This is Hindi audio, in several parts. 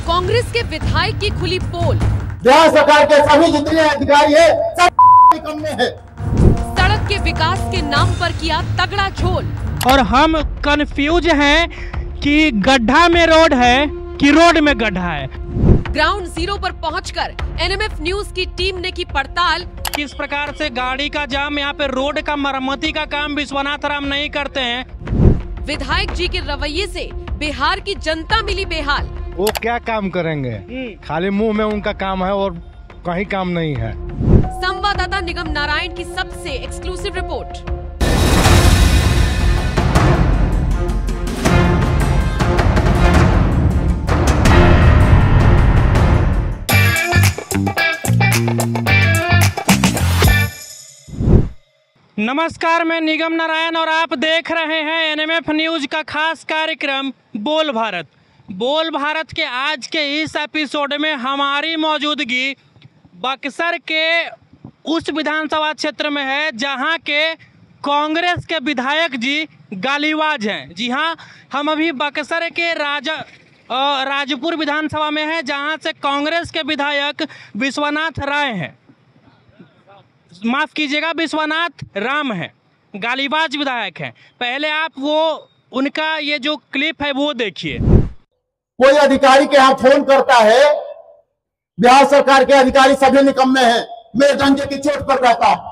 कांग्रेस के विधायक की खुली पोल। बिहार सरकार के सभी जितने अधिकारी है सब निकम्मे हैं। सड़क के विकास के नाम पर किया तगड़ा झोल। और हम कंफ्यूज हैं कि गड्ढा में रोड है कि रोड में गड्ढा है। ग्राउंड जीरो पर पहुंचकर एनएमएफ न्यूज की टीम ने की पड़ताल। किस प्रकार से गाड़ी का जाम, यहाँ पे रोड का मरम्मती का काम विश्वनाथ राम नहीं करते हैं। विधायक जी के रवैये से बिहार की जनता मिली बेहाल। वो क्या काम करेंगे, खाली मुंह में उनका काम है और कहीं काम नहीं है। संवाददाता निगम नारायण की सबसे एक्सक्लूसिव रिपोर्ट। नमस्कार, मैं निगम नारायण और आप देख रहे हैं एनएमएफ न्यूज का खास कार्यक्रम बोल भारत। बोल भारत के आज के इस एपिसोड में हमारी मौजूदगी बक्सर के उस विधानसभा क्षेत्र में है जहां के कांग्रेस के विधायक जी गालीबाज हैं। जी हां, हम अभी बक्सर के राजपुर विधानसभा में हैं जहां से कांग्रेस के विधायक विश्वनाथ राय हैं, माफ कीजिएगा विश्वनाथ राम है, गालीबाज विधायक हैं। पहले आप वो उनका ये जो क्लिप है वो देखिए। कोई अधिकारी के यहाँ फोन करता है, बिहार सरकार के अधिकारी सभी निकम्मे हैं, मेरे डंडे की चोट पर रहता है।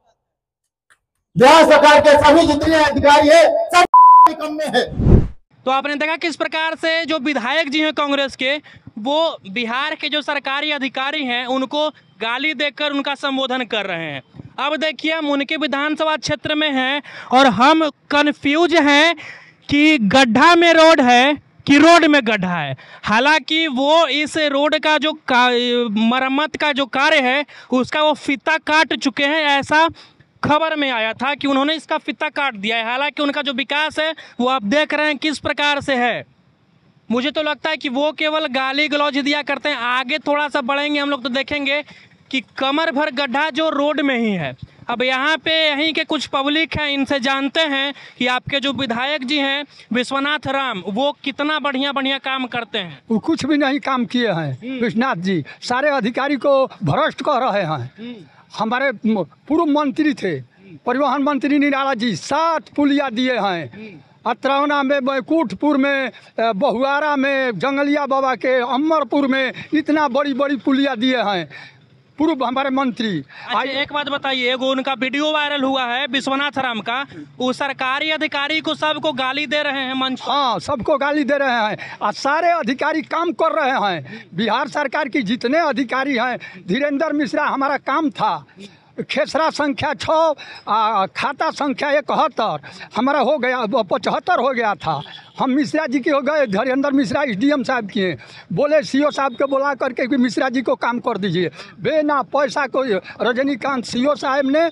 बिहार सरकार के सभी जितने अधिकारी है सब निकम्मे हैं। तो आपने देखा किस प्रकार से जो विधायक जी हैं कांग्रेस के, वो बिहार के जो सरकारी अधिकारी हैं उनको गाली देकर उनका संबोधन कर रहे हैं। अब देखिए, हम उनके विधानसभा क्षेत्र में हैं और हम कंफ्यूज हैं कि गड्ढा में रोड है कि रोड में गड्ढा है। हालांकि वो इस रोड का जो मरम्मत का जो कार्य है उसका वो फीता काट चुके हैं, ऐसा खबर में आया था कि उन्होंने इसका फीता काट दिया है। हालांकि उनका जो विकास है वो आप देख रहे हैं किस प्रकार से है। मुझे तो लगता है कि वो केवल गाली गलौज दिया करते हैं। आगे थोड़ा सा बढ़ेंगे हम लोग तो देखेंगे कि कमर भर गड्ढा जो रोड में ही है। अब यहाँ पे यहीं के कुछ पब्लिक हैं, इनसे जानते हैं कि आपके जो विधायक जी हैं विश्वनाथ राम, वो कितना बढ़िया बढ़िया काम करते हैं। वो कुछ भी नहीं काम किए हैं विश्वनाथ जी, सारे अधिकारी को भ्रष्ट कर रहे हैं। हमारे पूर्व मंत्री थे परिवहन मंत्री निराला जी, 7 पुलिया दिए हैं। अतरौना में, बैकुंठपुर में, बहुआरा में, जंगलिया बाबा के अमरपुर में इतना बड़ी बड़ी पुलिया दिए हैं पूर्व हमारे मंत्री। अच्छा, एक बात बताइए, एगो उनका वीडियो वायरल हुआ है विश्वनाथ राम का, वो सरकारी अधिकारी को सबको गाली दे रहे हैं मंच। हाँ, सबको गाली दे रहे हैं और सारे अधिकारी काम कर रहे हैं। बिहार सरकार की जितने अधिकारी हैं, धीरेन्द्र मिश्रा हमारा काम था, खेसरा संख्या 6, खाता संख्या 71 हमारा हो गया, 75 हो गया था। हम मिश्रा जी के हो गए, धीरेन्द्र मिश्रा एसडीएम साहब किए, बोले सीओ साहब को बुला करके कि मिश्रा जी को काम कर दीजिए। बिना पैसा को रजनीकांत सीओ साहब ने,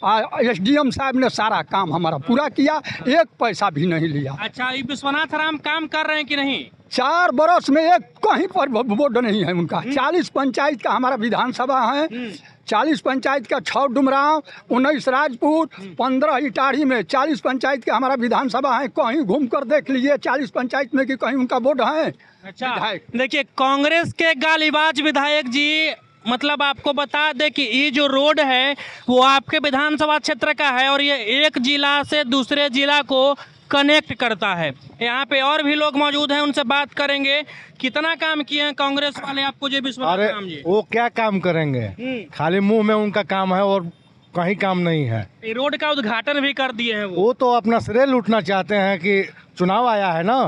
एसडीएम साहब ने सारा काम हमारा पूरा किया, एक पैसा भी नहीं लिया। अच्छा, ये विश्वनाथ राम काम कर रहे हैं कि नहीं? 4 बरस में एक कहीं पर बोर्ड नहीं है उनका। 40 पंचायत का हमारा विधानसभा है, 40 पंचायत का 6 डुमराव, 19 राजपुर, 15 इटाढ़ी में 40 पंचायत का हमारा विधानसभा है। कहीं घूम कर देख लीजिए 40 पंचायत में कि कहीं उनका बोर्ड है। अच्छा, देखिए कांग्रेस के गालीबाज विधायक जी, मतलब आपको बता दें कि ये जो रोड है वो आपके विधानसभा क्षेत्र का है और ये एक जिला से दूसरे जिला को कनेक्ट करता है। यहाँ पे और भी लोग मौजूद हैं, उनसे बात करेंगे। कितना काम किए हैं कांग्रेस वाले आपको जो विश्वनाथ राम जी? वो क्या काम करेंगे, खाली मुंह में उनका काम है और कहीं काम नहीं है। रोड का उद्घाटन भी कर दिए हैं वो तो अपना श्रेय लूटना चाहते हैं कि चुनाव आया है ना,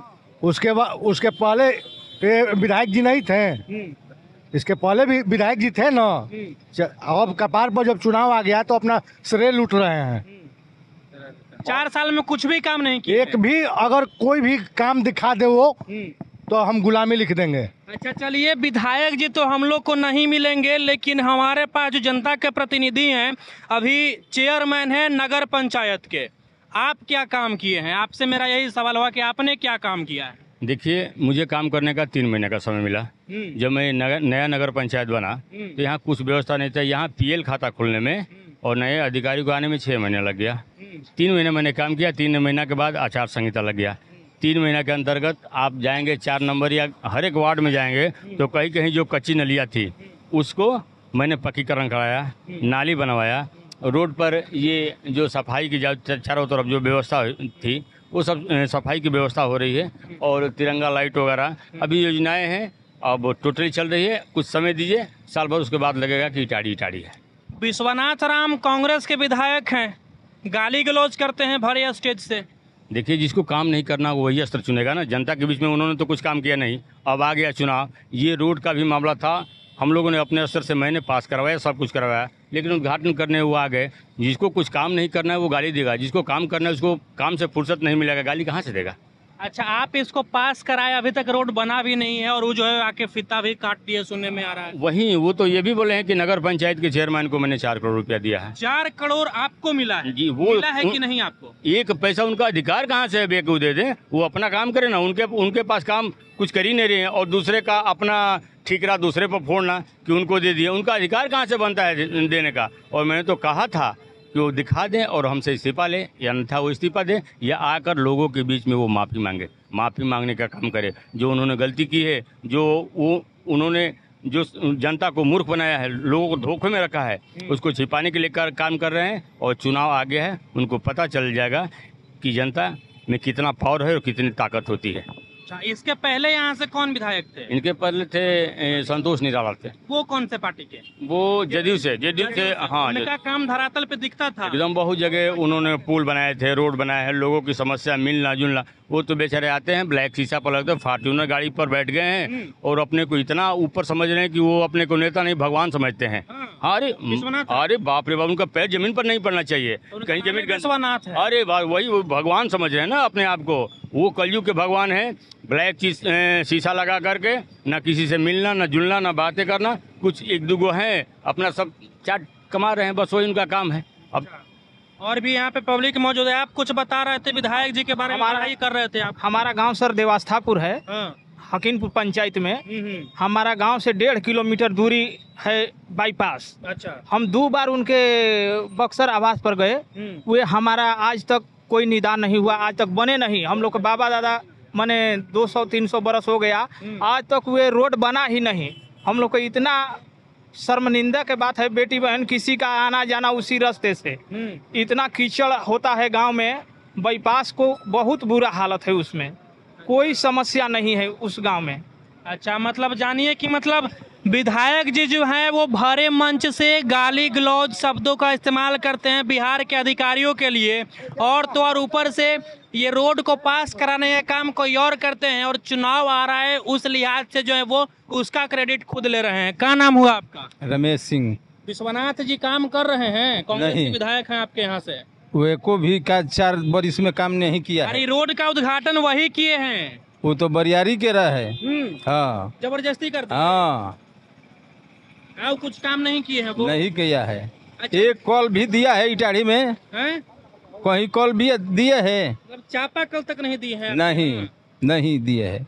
उसके पहले विधायक जी नहीं थे, इसके पहले भी विधायक जी थे ना। अब कपार पर जब चुनाव आ गया तो अपना श्रेय लूट रहे हैं। 4 साल में कुछ भी काम नहीं किया। एक भी अगर कोई भी काम दिखा दे वो तो हम गुलामी लिख देंगे। अच्छा, चलिए, विधायक जी तो हम लोग को नहीं मिलेंगे, लेकिन हमारे पास जो जनता के प्रतिनिधि हैं, अभी चेयरमैन है नगर पंचायत के, आप क्या काम किए हैं? आपसे मेरा यही सवाल हुआ कि आपने क्या काम किया है? देखिए, मुझे काम करने का 3 महीने का समय मिला। जब मैं नया नगर पंचायत बना तो यहाँ कुछ व्यवस्था नहीं था। यहाँ पीएल खाता खोलने में और नए अधिकारी को आने में 6 महीने लग गया। 3 महीने मैंने काम किया। 3 महीने के बाद आचार संहिता लग गया। 3 महीना के अंतर्गत आप जाएंगे 4 नंबर या हर एक वार्ड में जाएंगे तो कहीं कहीं जो कच्ची नलियाँ थी उसको मैंने पक्कीकरण कराया, नाली बनवाया, रोड पर ये जो सफाई की चारों तरफ जो व्यवस्था थी वो सब सफाई की व्यवस्था हो रही है और तिरंगा लाइट वगैरह अभी योजनाएं हैं, अब टोटली चल रही है। कुछ समय दीजिए, साल भर उसके बाद लगेगा कि इटाड़ी है। विश्वनाथ राम कांग्रेस के विधायक हैं, गाली गलौज करते हैं भरे स्टेज से। देखिए, जिसको काम नहीं करना वो वही अस्त्र चुनेगा ना। जनता के बीच में उन्होंने तो कुछ काम किया नहीं, अब आ गया चुनाव। ये रोड का भी मामला था, हम लोगों ने अपने स्तर से मैंने पास करवाया, सब कुछ करवाया, लेकिन उद्घाटन करने वो आ गए। जिसको कुछ काम नहीं करना है वो गाली देगा, जिसको काम करना है उसको काम से फुर्सत नहीं मिलेगा, गाली कहाँ से देगा। अच्छा, आप इसको पास कराए, अभी तक रोड बना भी नहीं है और वो जो है आके फीता भी काट दिए, सुनने में आ रहा है। वहीं वो तो ये भी बोले हैं कि नगर पंचायत के चेयरमैन को मैंने 4 करोड़ रुपया दिया है। 4 करोड़ आपको मिला है? जी, वो मिला है कि नहीं आपको? एक पैसा उनका अधिकार कहाँ से है बेकू दे दें, वो अपना काम करे ना। उनके पास काम कुछ कर ही नहीं रहे हैं और दूसरे का अपना ठीकरा दूसरे पर फोड़ना कि उनको दे दिए, उनका अधिकार कहाँ से बनता है देने का। और मैंने तो कहा था कि वो दिखा दें और हमसे इस्तीफा लें, या अन्यथा वो इस्तीफा दें या आकर लोगों के बीच में वो माफ़ी मांगे, माफ़ी मांगने का काम करे। जो उन्होंने गलती की है, जो उन्होंने जो जनता को मूर्ख बनाया है, लोगों को धोखे में रखा है, उसको छिपाने के लिए काम कर रहे हैं। और चुनाव आगे है, उनको पता चल जाएगा कि जनता में कितना पावर है और कितनी ताकत होती है। अच्छा, इसके पहले यहाँ से कौन विधायक थे? इनके पहले थे संतोष निराला थे। वो कौन से पार्टी के? वो जदयू से हाँ। उनका काम धरातल पे दिखता था एकदम, बहुत जगह उन्होंने पुल बनाए थे, रोड बनाए हैं, लोगों की समस्या मिलना जुलना। वो तो बेचारे आते हैं, ब्लैक शीशा पर लगते, फॉर्च्यूनर गाड़ी पर बैठ गए हैं और अपने को इतना ऊपर समझ रहे हैं कि वो अपने को नेता नहीं भगवान समझते हैं। अरे बाप रे बाप, उनका पैर जमीन पर नहीं पड़ना चाहिए, कहीं जमीन। विश्वनाथ है। अरे वही वो भगवान समझ रहे हैं ना अपने आप को। वो कलयुग के भगवान है, ब्लैक शीशा लगा करके, ना किसी से मिलना, ना जुलना, ना बातें करना। कुछ एक दूगो हैं, अपना सब चाट कमा रहे हैं, बस वही उनका काम है। अब और भी यहाँ पे पब्लिक मौजूद है। आप कुछ बता रहे थे विधायक जी के बारे में, ही कर रहे थे आप। हमारा गांव सर देवास्थापुर है, हकीमपुर पंचायत में। हमारा गांव से 1.5 किलोमीटर दूरी है बाईपास। अच्छा, हम 2 बार उनके बक्सर आवास पर गए, वे हमारा आज तक कोई निदान नहीं हुआ, आज तक बने नहीं। हम लोग के बाबा दादा माने 200-300 बरस हो गया, आज तक वे रोड बना ही नहीं। हम लोग को इतना शर्मनिंदा के बात है, बेटी बहन किसी का आना जाना उसी रास्ते से, इतना कीचड़ होता है गांव में। बाईपास को बहुत बुरा हालत है, उसमें कोई समस्या नहीं है उस गांव में। अच्छा, मतलब जानिए कि मतलब विधायक जी जो हैं वो भरे मंच से गाली गलौज शब्दों का इस्तेमाल करते हैं बिहार के अधिकारियों के लिए, और तो और ऊपर से ये रोड को पास कराने का काम कोई और करते हैं, और चुनाव आ रहा है उस लिहाज से जो है वो उसका क्रेडिट खुद ले रहे हैं। क्या नाम हुआ आपका? रमेश सिंह। विश्वनाथ जी काम कर रहे हैं, कांग्रेस के विधायक हैं आपके यहाँ से? वे को भी का 4 बरिस में काम नहीं किया है। रोड का उद्घाटन वही किए हैं, वो तो बरियारी के रहे। हाँ, जबरदस्ती करते। हाँ, कुछ काम नहीं किए हैं वो? नहीं किया है। अच्छा। एक कॉल भी दिया है इटाड़ी में है? कहीं कॉल भी दिए है, चापा कल तक नहीं दिए हैं? नहीं दिए है।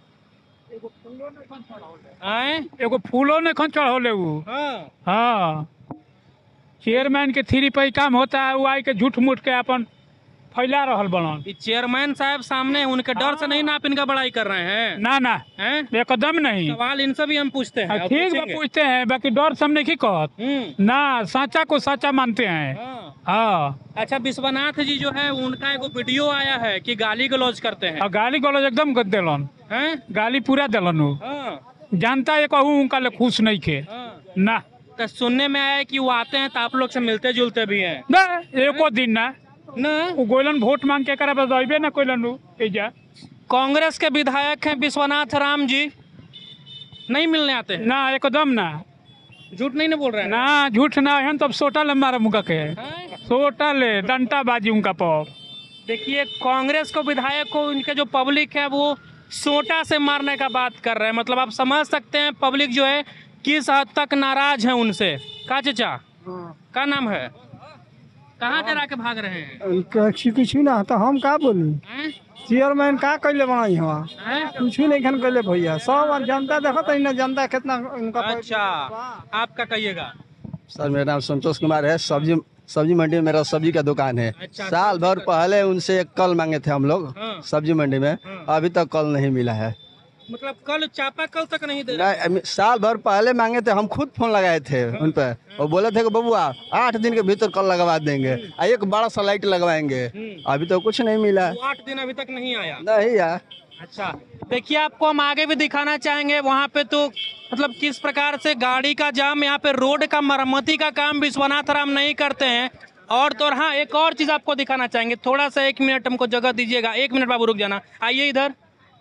एगो फूलो ने खन चढ़ोले वो। हाँ, चेयरमैन के 3 पे काम होता है, वो आई के झूठ मूठ के अपन फैला रहल बनन। चेयरमैन साहब सामने, उनके डर से नहीं ना आप इनका बड़ाई कर रहे हैं? ना एकदम नहीं। सवाल इनसे भी हम पूछते हैं। ठीक है, पूछते हैं, बाकी डर से हम नहीं कहत ना, साचा को साचा मानते हैं। हाँ। अच्छा, विश्वनाथ जी जो है उनका एक वीडियो आया है कि गाली गलौज करते हैं। गाली गलौज एकदम दिलन है, गाली पूरा दिलन। जानता है कहूँ उनका खुश नहीं खे ना। तो सुनने में आया कि वो आते हैं तो आप लोग से मिलते जुलते भी हैं? ना, एको दिन ना वो गोलन वोट मांग के करा बजाइबे ना कोइलन। कांग्रेस के विधायक हैं विश्वनाथ राम जी, नहीं मिलने आते हैं? ना, एकदम ना। झूठ नहीं बोल रहे हैं? ना, झूठ ना है, तब सोटा ले मारा मुका के, सोटा ले डंटा बाजी उनका पर। देखिए, कांग्रेस को विधायक को उनके जो पब्लिक है वो सोटा से मारने का बात कर रहे हैं। मतलब आप समझ सकते हैं पब्लिक जो है किस हद तक नाराज है उनसे। का चाचा का नाम है? कहाँ डरा के भाग रहे हैं? कुछ ना, तो हम का बोली? चेयरमैन का कैले बनाई हवा? कुछ नहीं खन कैले भैया, सब जनता देखो तो ना, जनता कितना उनका। अच्छा, आपका कहिएगा। सर, मेरा नाम संतोष कुमार है। सब्जी मंडी में मेरा सब्जी का दुकान है। अच्छा, साल भर पहले उनसे कल मांगे थे हम लोग सब्जी मंडी में, अभी तक कल नहीं मिला है। मतलब कल चापा कल तक नहीं दे रहा? नहीं, साल भर पहले मांगे थे, हम खुद फोन लगाए थे उन पर और बोले थे कि बबुआ 8 दिन के भीतर कल लगवा देंगे, एक बड़ा सा लाइट लगवाएंगे। अभी तो कुछ नहीं मिला। 8 दिन अभी तक नहीं आया? नहीं यार। अच्छा, देखिए आपको हम आगे भी दिखाना चाहेंगे। वहाँ पे तो मतलब किस प्रकार से गाड़ी का जाम, यहाँ पे रोड का मरम्मती का काम विश्वनाथ राम नहीं करते हैं। और तो हाँ, एक और चीज़ आपको दिखाना चाहेंगे, थोड़ा सा 1 मिनट हमको जगह दीजिएगा। 1 मिनट बाबू रुक जाना, आइए इधर,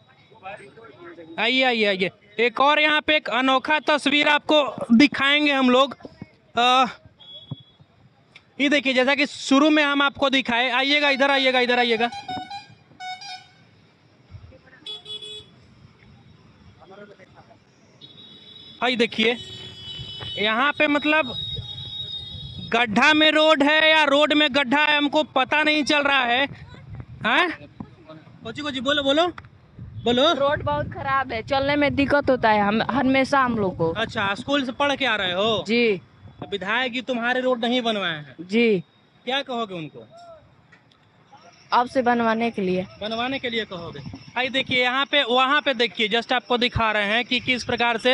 आइए आइए आइए। एक और यहाँ पे एक अनोखा तस्वीर आपको दिखाएंगे हम लोग। ये देखिए, जैसा कि शुरू में हम आपको दिखाए, आइएगा इधर, आइएगा इधर, आइएगा। आइए देखिए, यहाँ पे मतलब गड्ढा में रोड है या रोड में गड्ढा है, हमको पता नहीं चल रहा है। हैं? कोची बोलो बोलो बोलो। रोड बहुत खराब है, चलने में दिक्कत होता है हम हमेशा हम लोग को। अच्छा, स्कूल से पढ़ के आ रहे हो? जी। विधायक जी तुम्हारे रोड नहीं बनवाए हैं? जी। क्या कहोगे उनको? अब से बनवाने के लिए कहोगे? आइए देखिए, यहाँ पे वहाँ पे देखिए, जस्ट आपको दिखा रहे हैं कि किस प्रकार से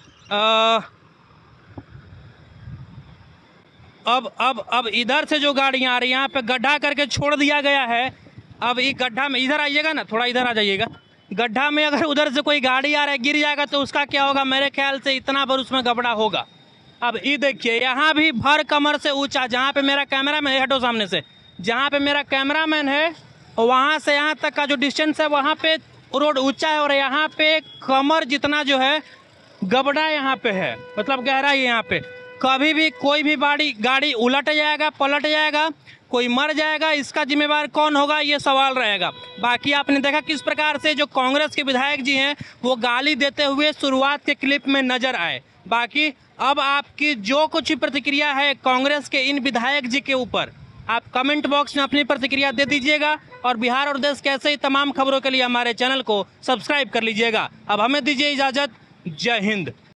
अब इधर से जो गाड़ियाँ आ रही है, यहाँ पे गड्ढा करके छोड़ दिया गया है। अब ये गड्ढा में, इधर आइएगा ना, थोड़ा इधर आ जाइएगा। गड्ढा में अगर उधर से कोई गाड़ी आ रहा है, गिर जाएगा तो उसका क्या होगा? मेरे ख्याल से इतना भर उसमें गबड़ा होगा। अब ये देखिए, यहाँ भी भर कमर से ऊंचा, जहाँ पे मेरा कैमरामैन, हटो सामने से, जहाँ पे मेरा कैमरामैन है वहाँ से यहाँ तक का जो डिस्टेंस है, वहाँ पे रोड ऊंचा है और यहाँ पे कमर जितना जो है गबड़ा यहाँ पे है, मतलब गहराई यहाँ पे। कभी भी कोई भी गाड़ी उलट जाएगा, पलट जाएगा, कोई मर जाएगा, इसका जिम्मेवार कौन होगा, ये सवाल रहेगा। बाकी आपने देखा किस प्रकार से जो कांग्रेस के विधायक जी हैं वो गाली देते हुए शुरुआत के क्लिप में नजर आए। बाकी अब आपकी जो कुछ प्रतिक्रिया है कांग्रेस के इन विधायक जी के ऊपर, आप कमेंट बॉक्स में अपनी प्रतिक्रिया दे दीजिएगा। और बिहार और देश के ऐसे ही तमाम खबरों के लिए हमारे चैनल को सब्सक्राइब कर लीजिएगा। अब हमें दीजिए इजाज़त। जय हिंद।